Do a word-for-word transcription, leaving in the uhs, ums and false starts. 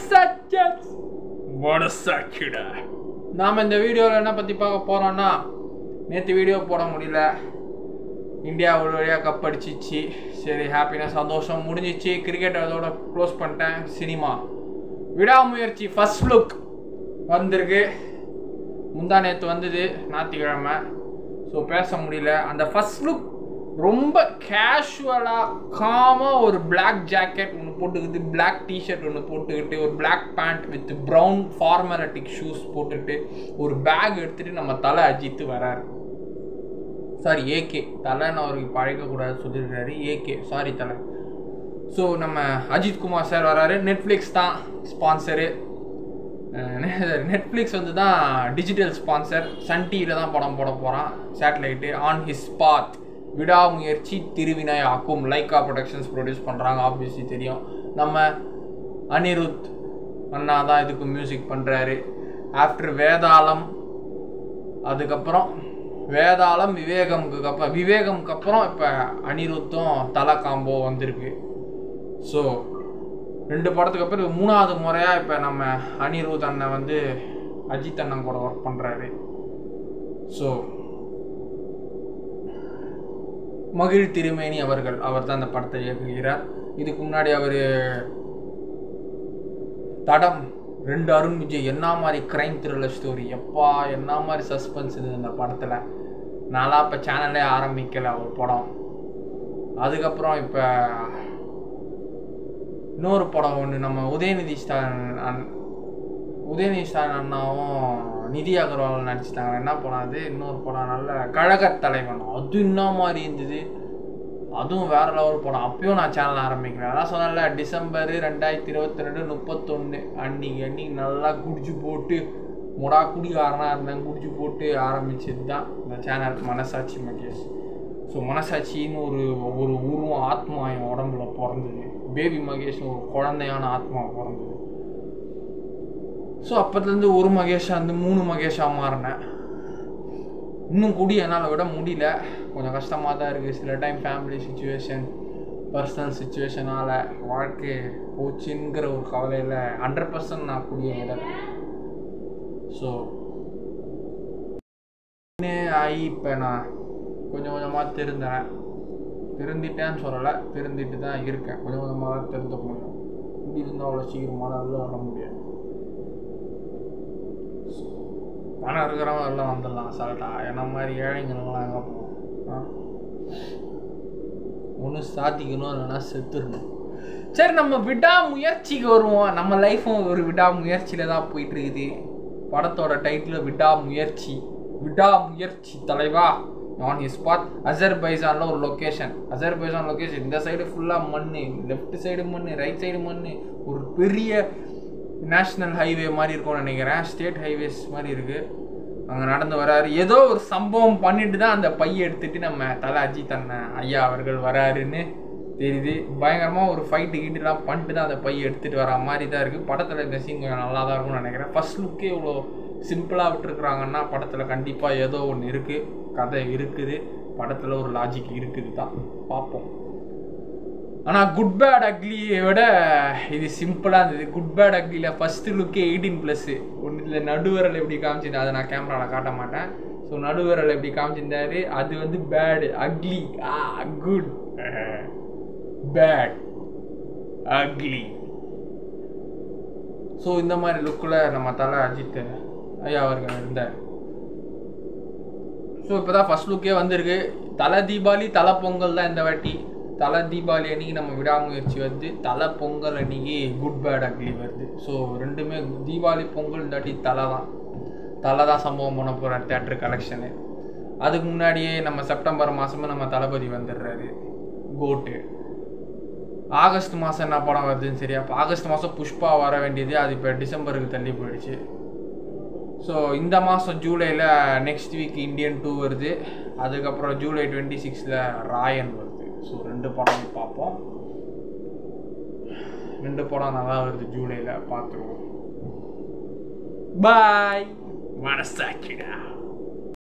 மனசாட்சி மனசாட்சிடா. நாம் இந்த வீடியோவில் என்ன பற்றி பார்க்க போகிறோன்னா, நேற்று வீடியோ போட முடியல, இந்தியா ஒரு வழியாக கப் அடிச்சிச்சு. சரி, ஹாப்பினஸ் சந்தோஷம் முடிஞ்சிச்சு. கிரிக்கெட் அதோட க்ளோஸ் பண்ணிட்டேன். சினிமா விடாமுயற்சி ஃபர்ஸ்ட் லுக் வந்திருக்கு. முந்தா நேற்று வந்தது, ஞாயிற்றுக்கிழமை. ஸோ பேச முடியல. அந்த ஃபர்ஸ்ட் லுக் ரொம்ப கேஷுவலாக காமாக ஒரு பிளாக் ஜாக்கெட் ஒன்று போட்டுக்கிட்டு, பிளாக் டிஷர்ட் ஒன்று போட்டுக்கிட்டு, ஒரு பிளாக் பேண்ட் வித் ப்ரௌன் ஃபார்மலிட்டிக் ஷூஸ் போட்டுக்கிட்டு, ஒரு பேக் எடுத்துகிட்டு நம்ம தலை அஜித்து வராரு. சாரி, ஏகே தலைன்னு அவருக்கு பழக்கக்கூடாது சொல்லியிருக்காரு. AK sorry Thala. ஸோ நம்ம அஜித் குமார் சார் வராரு. நெட்ஃப்ளிக்ஸ் தான் ஸ்பான்சரு. நெட்ஃப்ளிக்ஸ் வந்து தான் டிஜிட்டல் ஸ்பான்சர். சன் டிவியில் தான் படம் போட போகிறான், satellite. On his path Vidaamuyarchi திருவினையாக்கும் லைக்கா ப்ரொடக்ஷன்ஸ் ப்ரொடியூஸ் பண்ணுறாங்க. ஆப்வியஸ்லி தெரியும். நம்ம அனிருத் அண்ணா தான் இதுக்கு மியூசிக் பண்ணுறாரு. ஆஃப்டர் வேதாளம், அதுக்கப்புறம் வேதாளம் விவேகமுக்கு அப்புறம் விவேகமுக்கு அப்புறம் இப்போ அனிருத்தும் தலை காம்போ வந்திருக்கு. ஸோ ரெண்டு படத்துக்கு அப்புறம் மூணாவது முறையாக இப்போ நம்ம அனிருத் அண்ணன் வந்து அஜித் அண்ணன் கூட ஒர்க் பண்ணுறாரு. ஸோ மகிழ் திருமேனி அவர்கள் அவர் தான் அந்த படத்தை இயக்குகிறார். இதுக்கு முன்னாடி அவர் தடம் ரெண்டு அருண் விஜய் என்ன மாதிரி கிரைம் த்ரில்லர் ஸ்டோரி, எப்பா என்ன மாதிரி சஸ்பென்ஸ் இருந்தது அந்த படத்தில். நான்லாம் இப்போ சேனலே ஆரம்பிக்கலை ஒரு படம். அதுக்கப்புறம் இப்போ இன்னொரு படம் ஒன்று நம்ம உதயநிதி ஸ்டாலின் அண் உதயநிதி ஸ்டாலின் அண்ணாவும் நிதி அகர்வால் நடிச்சிட்டாங்க. என்ன படம் அது? இன்னொரு படம் நல்ல கழகத் தலைவன். அது என்ன மாதிரி இருந்தது, அதுவும் வேற லெவல் படம். அப்பயும் நான் சேனல் ஆரம்பிக்கிறேன். அதான் சொன்னேன்ல, டிசம்பர் ரெண்டாயிரத்தி இருபத்தி ரெண்டு முப்பத்தொன்று அன்னைக்கு அன்னைக்கு நல்லா குடிச்சு போட்டு முடா குடிகாரனாக இருந்தேன். குடிச்சு போட்டு ஆரம்பிச்சது தான் இந்த சேனல் மனசாட்சி மகேஷ். ஸோ மனசாட்சின்னு ஒரு ஒரு உருவம் ஆத்மா என் உடம்புல பிறந்தது. பேபி மகேஷ்னு ஒரு குழந்தையான ஆத்மா பிறந்தது. ஸோ அப்போதுலேருந்து ஒரு மகேஷாக இருந்து மூணு மகேஷாக மாறினேன். இன்னும் கூடி என்னால் விட முடியல, கொஞ்சம் கஷ்டமாக தான் இருக்குது. சில டைம் ஃபேமிலி சுச்சுவேஷன், பர்சனல் சுச்சுவேஷனால் வாழ்க்கை போச்சுங்கிற ஒரு கவலையில் ஹண்ட்ரட் பர்சன்ட் நான் கூடிய விட. ஸோ ஆகி இப்போ நான் கொஞ்சம் கொஞ்சமாக திருந்தேன். திருந்திட்டேன்னு சொல்லலை, திருந்திட்டு தான் இருக்கேன். கொஞ்சம் கொஞ்சமாக தான் திருந்த முடியும். இப்படி இருந்தால் அவ்வளோ சீக்கிரமாக தான் வர முடியாது. பணம் இருக்கிறவங்க எல்லாம் வந்துடலாம் அசால்ட்டா. என்ன மாதிரி ஏழைங்கள்லாம் எங்கே போவோம்? ஒன்று சாத்திக்கணும், இல்லைன்னா செத்துடணும். சரி, நம்ம விடாமுயற்சிக்கு வருவோம். நம்ம லைஃப்பும் ஒரு விடாமுயற்சியில் தான் போயிட்டுருக்குது. படத்தோட டைட்டில் விடாமுயற்சி. விடாமுயற்சி தலைவா ஆன் ஹிஸ் பாத். அசர்பைஜானில் ஒரு லொக்கேஷன். அசர்பைஜான் லொக்கேஷன். இந்த சைடு ஃபுல்லாக மண், லெஃப்ட் சைடு மண், ரைட் சைடு மண். ஒரு பெரிய நேஷ்னல் ஹைவே மாதிரி இருக்கும்னு நினைக்கிறேன். ஸ்டேட் ஹைவேஸ் மாதிரி இருக்குது. அங்கே நடந்து வராரு. ஏதோ ஒரு சம்பவம் பண்ணிட்டு தான் அந்த பையை எடுத்துகிட்டு நம்ம தலை அஜித் அண்ணன் ஐயா அவர்கள் வராருன்னு தெரியுது. பயங்கரமாக ஒரு ஃபைட்டு கீட்டுலாம் பண்ணிட்டு தான் அந்த பையை எடுத்துகிட்டு வர மாதிரி தான் இருக்குது. படத்தில் இந்த சீன் கொஞ்சம் நல்லா தான் இருக்கும்னு நினைக்கிறேன். ஃபர்ஸ்ட் லுக்கே இவ்வளோ சிம்பிளாக விட்டுருக்குறாங்கன்னா படத்தில் கண்டிப்பாக ஏதோ ஒன்று இருக்குது, கதை இருக்குது, படத்தில் ஒரு லாஜிக் இருக்குது தான். பார்ப்போம். ஆனால் குட் பேட் அக்லியை விட இது சிம்பிளாக இருந்தது. குட் பேட் அக்லியில் ஃபஸ்ட்டு லுக்கே எயிட்டீன் ப்ளஸ்ஸு. ஒன்று இதில் நடுவரல் எப்படி காமிச்சிருந்தா அதை நான் கேமராவில் காட்ட மாட்டேன். ஸோ நடுவரல் எப்படி காமிச்சிருந்தாரு, அது வந்து பேடு. அக்லி ஆ குட் பேட் அக்லி. ஸோ இந்த மாதிரி லுக்கில் நம்ம தலை அஜித் ஐயா அவர்கள் இருந்தார். ஸோ இப்போ தான் ஃபஸ்ட் லுக்கே வந்திருக்கு. தலை தீபாவளி தலை பொங்கல் தான் இந்த வாட்டி. தலை தீபாவளி அன்றைக்கி நம்ம விடாமுயற்சி வருது. தலை பொங்கல் அன்றைக்கி குட் பேட் அக்லி வருது. ஸோ ரெண்டுமே தீபாவளி பொங்கல் இந்த வாட்டி தலை தான். தலை தான் சம்பவம் பண்ண போகிறார் தேட்டர் கலெக்ஷனு. அதுக்கு முன்னாடியே நம்ம செப்டம்பர் மாதமே நம்ம தளபதி வந்துடுறாரு கோட்டு. ஆகஸ்ட் மாதம் என்ன படம் வருதுன்னு சரியா? அப்போ ஆகஸ்ட் மாதம் புஷ்பா வர வேண்டியது, அது இப்போ டிசம்பருக்கு தள்ளி போயிடுச்சு. ஸோ இந்த மாதம் ஜூலையில் நெக்ஸ்ட் வீக் இந்தியன் டூ வருது. அதுக்கப்புறம் ஜூலை டுவெண்ட்டி சிக்ஸில் ராயன் வருது. ஸோ ரெண்டு படம் பார்ப்போம். ரெண்டு படம் நல்லா வருது ஜூலையில், பார்த்துருவோம். பாய். மனசாட்சிடா.